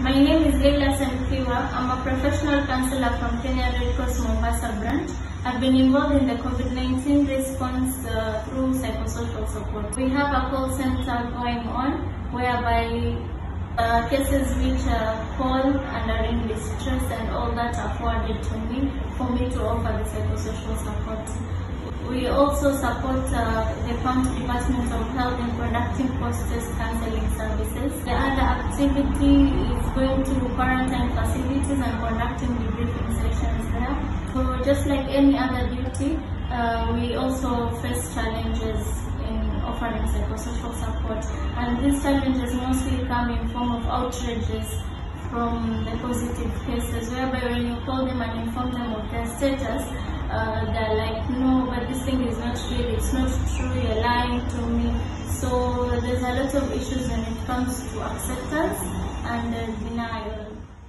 My name is Leila Sankiwa. I'm a professional counselor from Kenya Red Cross Mombasa branch. I've been involved in the COVID-19 response through psychosocial support. We have a call center going on whereby cases which call and are in distress and all that are forwarded to me for me to offer the psychosocial support. We also support the County Department of Health in conducting post-test counseling services. The other activity is going to quarantine facilities and conducting debriefing sessions there. So just like any other duty, we also face challenges in offering psychosocial support. And these challenges mostly come in form of outrages from the positive cases, whereby when you call them and inform them of their status, they're like, no, but this thing is not real, it's not true, you're lying to me. So there's a lot of issues when it comes to acceptance and denial.